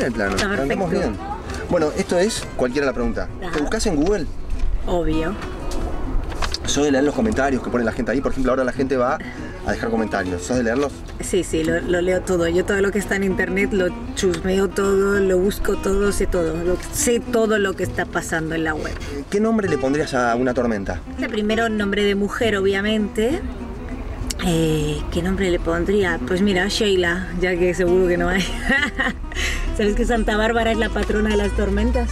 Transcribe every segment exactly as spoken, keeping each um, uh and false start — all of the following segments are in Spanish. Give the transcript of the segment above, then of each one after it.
el plano. Está Andamos perfecto. bien. Bueno, esto es cualquiera la pregunta. Ajá. ¿Te buscas en Google? Obvio. ¿Sos de leer los comentarios que pone la gente ahí? Por ejemplo, ahora la gente va a dejar comentarios. ¿Sos de leerlos? Sí, sí, lo, lo leo todo. Yo todo lo que está en internet lo chusmeo todo, lo busco todo, sé todo. Lo, sé todo lo que está pasando en la web. ¿Qué nombre le pondrías a una tormenta? El primero, nombre de mujer, obviamente. Eh, ¿Qué nombre le pondría? Pues mira, Sheila, ya que seguro que no hay. ¿Sabes que Santa Bárbara es la patrona de las tormentas?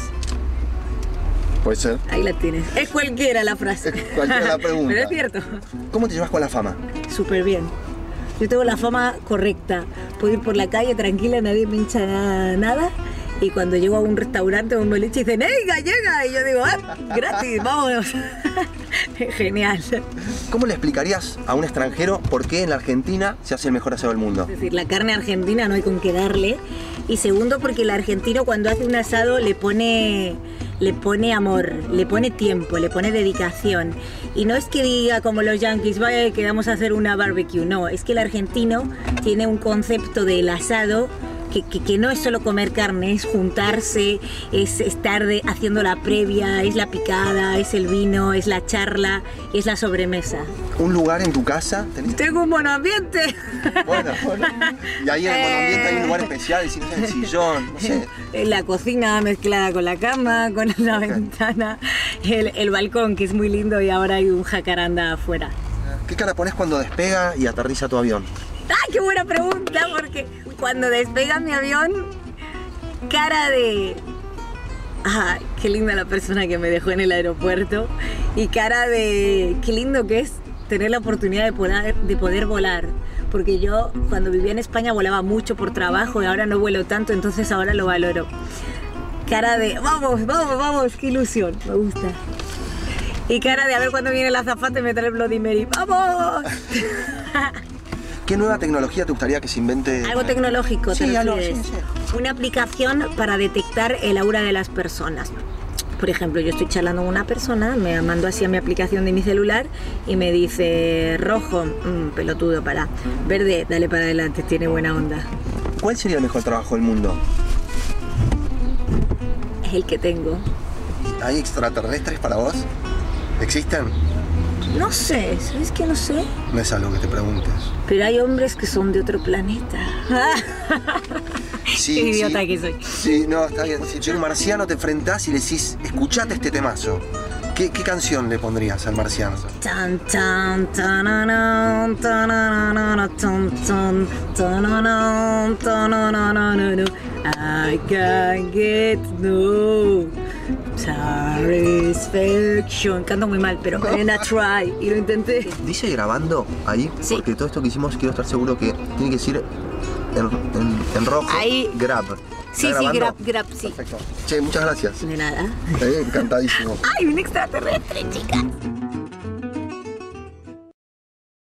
Puede ser. Ahí la tienes. Es cualquiera la frase. Es cualquiera la pregunta. Pero es cierto. ¿Cómo te llevas con la fama? Súper bien. Yo tengo la fama correcta. Puedo ir por la calle tranquila, nadie me hincha nada. Y cuando llego a un restaurante o un boliche dicen ¡Ey, gallega! Y yo digo ¡Ah, gratis! ¡Vámonos! Genial. ¿Cómo le explicarías a un extranjero por qué en la Argentina se hace el mejor asado del mundo? Es decir, la carne argentina no hay con qué darle. Y segundo, porque el argentino cuando hace un asado le pone, le pone amor, le pone tiempo, le pone dedicación. Y no es que diga como los yanquis, vaya que vamos a hacer una barbecue. No, es que el argentino tiene un concepto del asado Que, que, que no es solo comer carne, es juntarse, es estar de, haciendo la previa, es la picada, es el vino, es la charla, es la sobremesa. ¿Un lugar en tu casa? ¿Tenés? Tengo un buen ambiente. Bueno, bueno. Y ahí en el monoambiente hay un lugar especial, si no sé, el sillón, no sé. La cocina mezclada con la cama, con la Okay. ventana, el, el balcón que es muy lindo y ahora hay un jacaranda afuera. ¿Qué cara pones cuando despega y aterriza tu avión? ¡Ay, qué buena pregunta! Porque cuando despega mi avión, cara de... ¡Ay, qué linda la persona que me dejó en el aeropuerto! Y cara de... ¡Qué lindo que es tener la oportunidad de poder, de poder volar! Porque yo cuando vivía en España volaba mucho por trabajo y ahora no vuelo tanto, entonces ahora lo valoro. Cara de... ¡Vamos, vamos, vamos! ¡Qué ilusión! Me gusta. Y cara de a ver cuándo viene el azafate y me trae el Bloody Mary. ¡Vamos! ¿Qué nueva tecnología te gustaría que se invente? Algo tecnológico, Sí, te algo, refieres. sí, sí. Una aplicación para detectar el aura de las personas. Por ejemplo, yo estoy charlando con una persona, me mando así a mi aplicación de mi celular y me dice rojo, mmm, pelotudo, para. Verde, dale para adelante, tiene buena onda. ¿Cuál sería el mejor trabajo del mundo? Es el que tengo. ¿Hay extraterrestres para vos? ¿Existen? No sé, ¿sabes qué? No sé. No es algo que te preguntes. Pero hay hombres que son de otro planeta. Sí, Qué idiota sí. que soy. Sí, no, está bien. Si un marciano te enfrentás y le decís, escuchate este temazo, ¿qué, qué canción le pondrías al marciano? Tan tan tan tan tan tan tan I can get no satisfaction. Canto muy mal, pero en a try y lo intenté. Dice grabando ahí, Sí. porque todo esto que hicimos quiero estar seguro que tiene que decir en, en, en rojo, Ahí. grab. Sí, ¿Está sí, grabando? grab, grab, sí. Perfecto. Che, muchas gracias. De nada. Eh, encantadísimo. Ay, un extraterrestre, chicas.